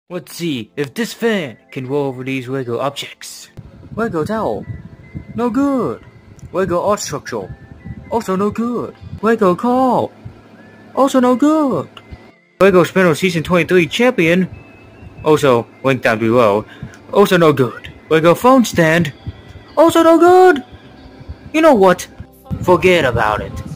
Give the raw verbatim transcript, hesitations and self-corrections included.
Let's see if this fan can roll over these Lego objects. Lego towel. No good. Lego art structure. Also no good. Lego call. Also no good. Lego Spinel Season twenty-three champion. Also, link down below. Also no good. Lego phone stand. Also no good. You know what? Forget about it.